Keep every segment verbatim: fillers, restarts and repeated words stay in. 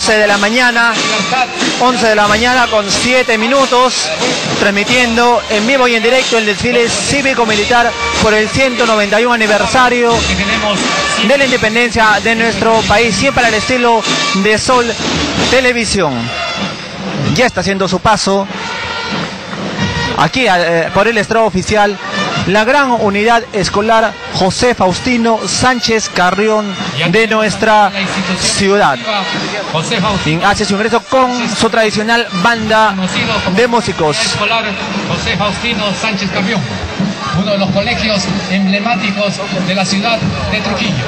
once de la mañana, once de la mañana con siete minutos, transmitiendo en vivo y en directo el desfile cívico-militar por el ciento noventa y uno aniversario de la independencia de nuestro país, siempre al estilo de Sol Televisión. Ya está haciendo su paso aquí eh, por el estrado oficial la gran unidad escolar José Faustino Sánchez Carrión de nuestra ciudad. Hace su ingreso con su tradicional banda de músicos. Escolar José Faustino Sánchez Carrión, uno de los colegios emblemáticos de la ciudad de Trujillo.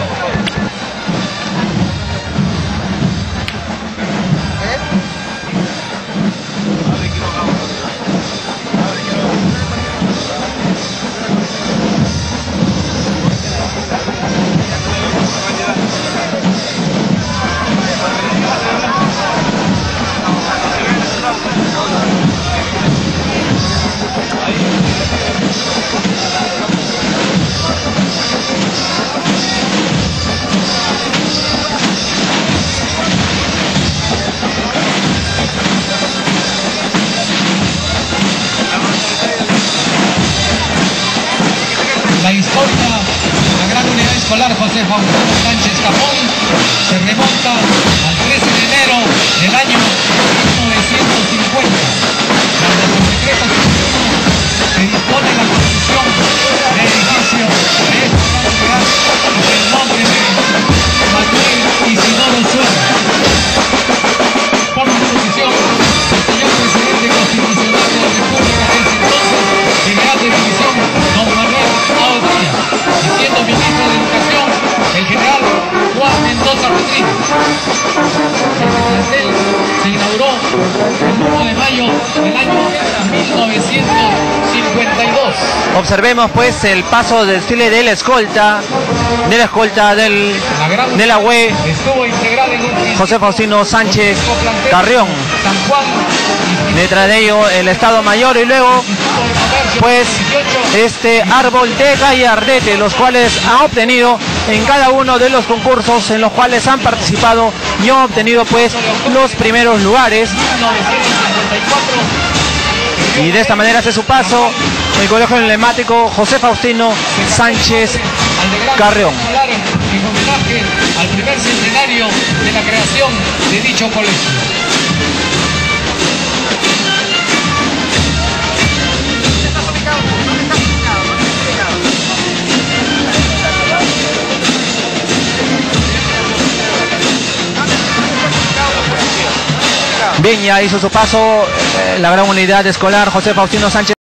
La historia de la gran unidad escolar José Faustino Sánchez Carrión se remonta al trece de enero del año mil novecientos cincuenta, cuando por decreto se dispone la construcción del edificio de esta gran unidad con el nombre de Manuel Isidoro Suárez. Por disposición del señor presidente constitucional de la República de ese entonces, general de división, don Manuel Díaz, y siendo ministro de Educación el general Juan Mendoza Rodríguez. Este plantel se inauguró el uno de mayo del año mil novecientos cincuenta y dos. Observemos pues el paso del desfile de la escolta, de la escolta del, la de la U E estuvo integrada en un José Faustino Sánchez Carrión. San Juan, detrás de ello el Estado Mayor y luego pues este árbol de gallardete, los cuales han obtenido en cada uno de los concursos en los cuales han participado y han obtenido pues los primeros lugares. Y de esta manera hace su paso el colegio emblemático José Faustino Sánchez Carrión. En homenaje al primer centenario de la creación de dicho colegio. Bien, ya hizo su paso eh, la gran unidad escolar José Faustino Sánchez